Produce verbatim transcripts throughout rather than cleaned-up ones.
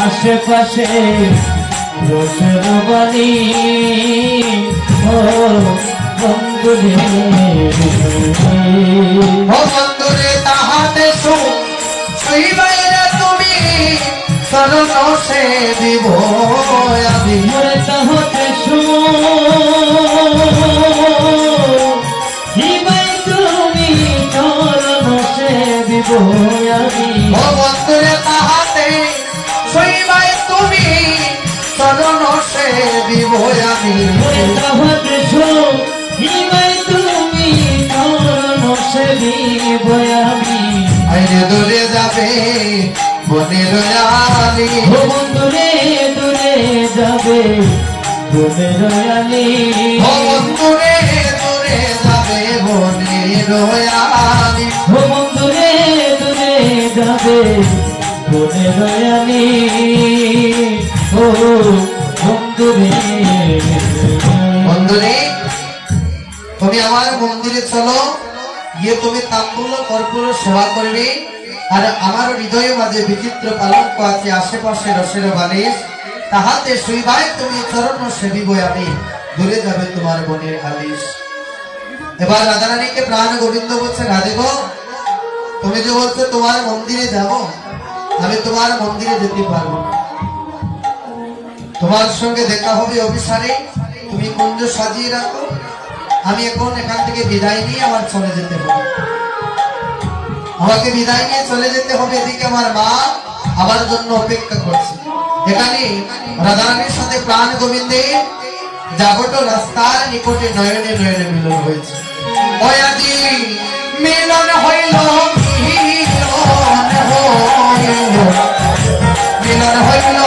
আশেপাশে রোষের বাণী ও বন্ধুরে ও বন্ধুরে তাহাতে শুইবাইরে তুমি চরণ সে দিব আমি তাহাতে শুইবাই তুমি চরণ সে দিব আমি ও বন্ধুরে তাহাতে শুইবাই তুমি চরণ সে দিব আমি তাহাতে শুইবাই তুমি চরণ সে দিব আমি আইরে দূরে যাবে বনের আলি ও বন্ধুরে দূরে যাবে বনের আলি ও বন্ধুরে দূরে যাবে বনের আলি ও বন্ধুরে দূরে যাবে বনের আলি ও বন্ধুরে বন্ধুরে তুমি আমার মন্দিরে চলো গিয়ে তুমি তাম্বুল কর্পূর সেবা করবে আর আমার হৃদয়ে মাঝে বিচিত্র পালঙ্ক আছে আশেপাশে রসের বালিশ তাহাতে শুইবাই তুমি চরণ সেবিব আমি দূরে যাবে তোমার বনের আলিশ। এবার রাধারানীকে প্রাণ গোবিন্দ বলছে রাধে গো তুমি যে বলছো তোমার মন্দিরে যাব আমি তোমার মন্দিরে যেতে পারবো না তোমার সঙ্গে দেখা হবে অভিসারে তুমি কুঞ্জ সাজিয়ে রাখো আমি এখন এখান থেকে বিদায় নিয়ে আমার চলে যেতে হবে আমাকে বিদায় নিয়ে চলে যেতে হবে এদিকে আমার মা আমার জন্য অপেক্ষা করছে এখানে রাধারানীর সাথে প্রাণ গোবিন্দের যাবটো রাস্তার নিকটে নয়নে নয়নে মিলন হয়েছে ওয়াদি মিলন হইল মিলন হইল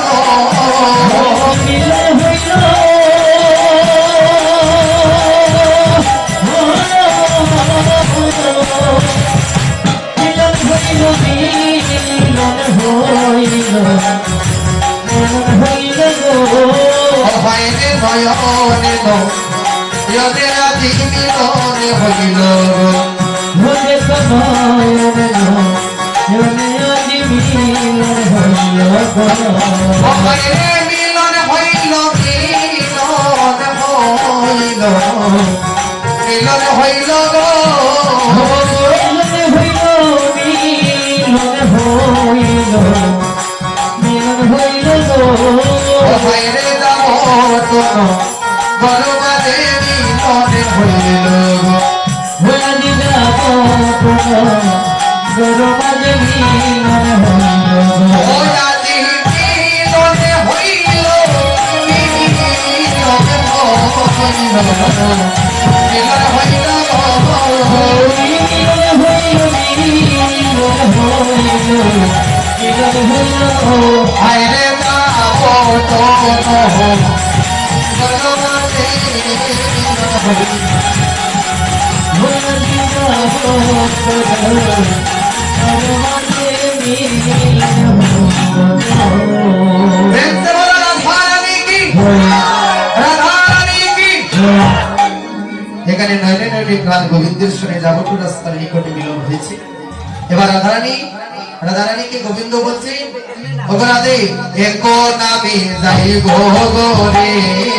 এখানে নয়নে নয়নে প্রাণ গোবিন্দের সঙ্গে যাবটু রাস্তার নিকটে মিলন হয়েছে। এবার রাধারানী রাধারানীকে গোবিন্দ বলছে রাধে এক নামে যাইব গোরে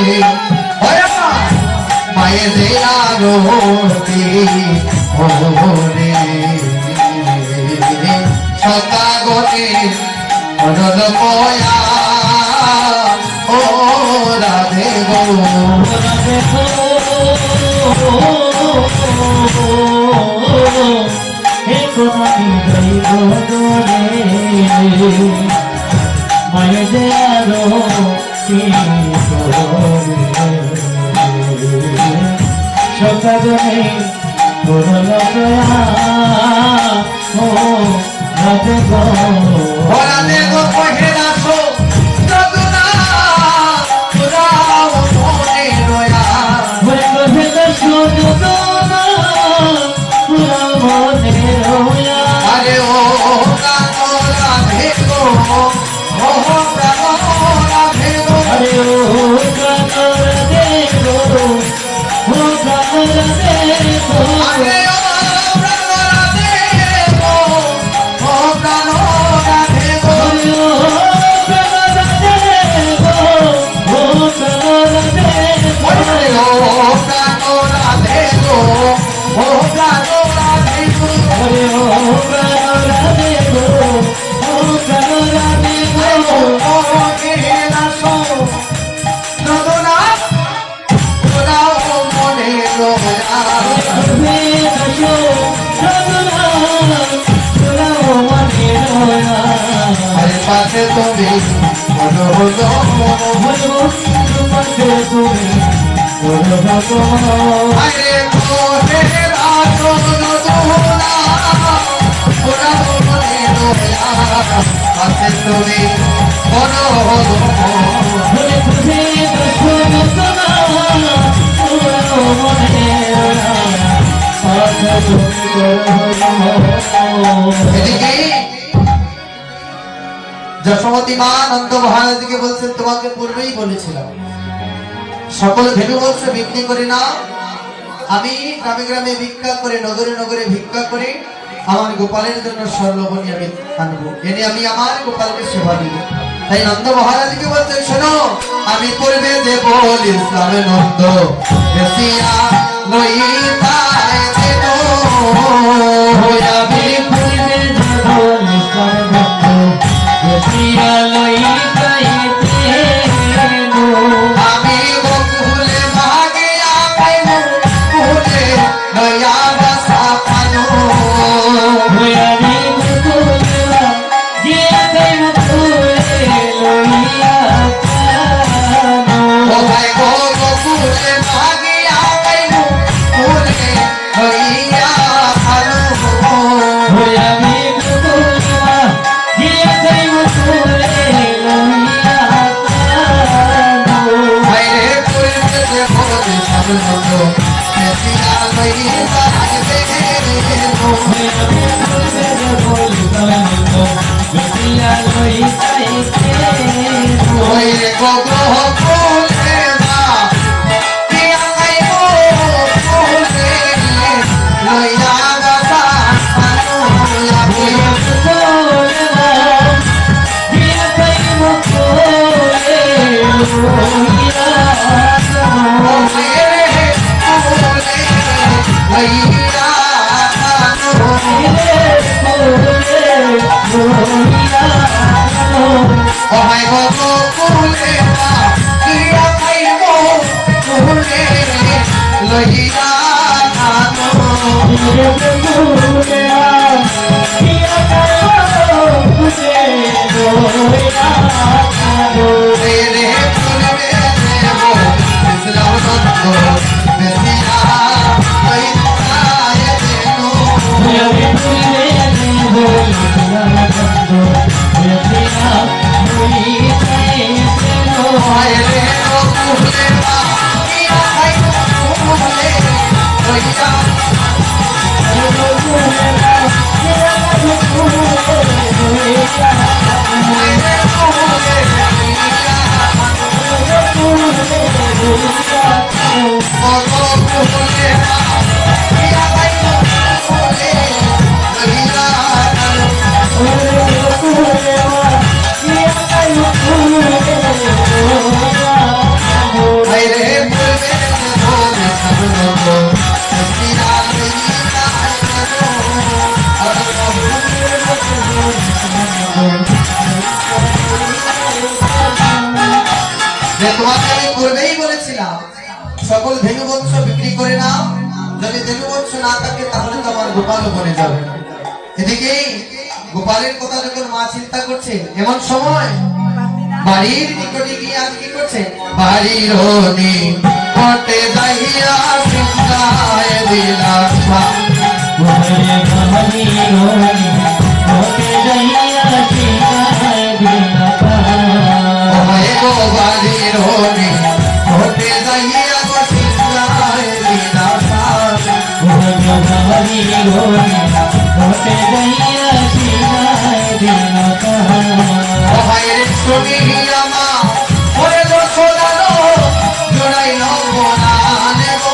মায়ে যে আরতি ওরে সতাগনে অনল পয়া ও রাধে গো মায়ে যে আরো সকালে পুরল ও রাধে গো রাধে গো কহে রাখো যদুনা পুরা মনে রয়া বলে দশো যদুনা পুরা মনে রয়া আরে ও কানো রাধে গো ও প্রাণ রাধে গো আরে ও কানো রাধে গো ও কানো রাধে গো আরে ও প্রাণ রাধে গো ও প্রাণ রাধে গো ও প্রাণ আরে তোরে রাজন দুলা ওরা মনে দোলা আছে তুমি বড় ভুলে খুশি দুশ্মন সোনা পুরো মনে এদিকে যশোমতী মা নন্দ মহারাজকে বলছেন তোমাকে পূর্বেই বলেছিলাম সকল ধেনু বংশ বিক্রি করে না আমি গ্রামে গ্রামে ভিক্ষা করে নগরে নগরে ভিক্ষা করে আমার গোপালের জন্য স্বর্ণমণি আমি আনবো এনে আমি আমার গোপালকে সেবা দিব তাই নন্দ মহারাজকে বলছেন শোনো আমি পূর্বে যে বল ইসলামে নন্দ এসিয়া লইতায় দেব আমি পূর্বে জীবন ইসলামে দেখিয়া লইতাইতে আমি বকুলে ভাগিয়া পাইব কুলে লইয়া বাসা পানো আমি বকুলে গিয়া যাইব কুলে লইয়া ও ভাই গো বকুলে ভাগিয়া পাইব কুলে লইয়া পানো আমি বকুলে গিয়া যাইব কুলে লইয়া ভাইরে কুলে যে বলে সবল এসিয়া লইয়া ওইরে গগো ফুলে মা পিয়া গাইবো ফুলে লইয়া গাছা আনো লাগি ওইরে ফুলে লইয়া আনো ওই গগো ফুলে মা পিয়া গাইবো ফুলে লইয়া আনো রে ফুলে দেব ইসলাম নন্দ বেসিয়া লইতায় দেনো ওইরে ফুলে মা পিয়া গাইবো ফুলে লইয়া তোমাকে আমি পূর্বেই বলেছিলাম সকল ধেনু বংশ বিক্রি করে নাও যদি ধেনু বংশ না থাকে তাহলে তো আমার গোপালও বনে যাবে এদিকে গোপালের কথা যখন মা চিন্তা করছে এমন সময় বাড়ির নিকটে গিয়ে আজ কি করছে বাড়ির নিকটে যাইয়া চিন্তায় দিলাম ওহে গো বাড়ির নিকটে যাইয়া চিন্তায় দিলাম ওহে শুনিয়া মা ওরে দোষদানো জোড়াইল বোনানে গো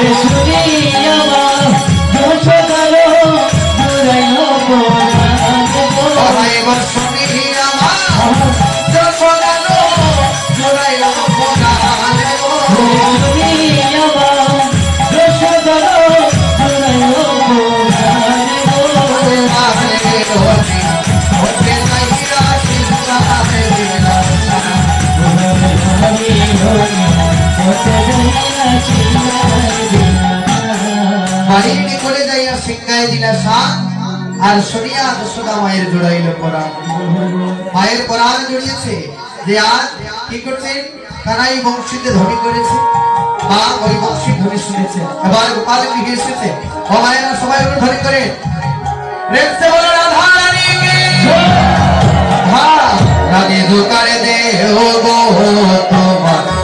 ওহে গো শুনিয়া মা দোষদানো জোড়াইল বোনানে গো বাড়ির নিকটে যাইয়া সিংহায় দিলা সাত আর সরিয়া যশোদা মায়ের জোড়াইল পরাণ মায়ের পরাণ জড়িয়েছে যে আজ কি করছেন কানাই বংশীতে ধনী করেছে মা ওই বংশী ধ্বনি শুনেছে, এবার গোপাল গৃহে এসেছে। ও মায়েরা সবাই ধ্বনি করে প্রেম সে বলো রাধা রানী কি হ্যাঁ রানী দোকানে দে ও গো তোমার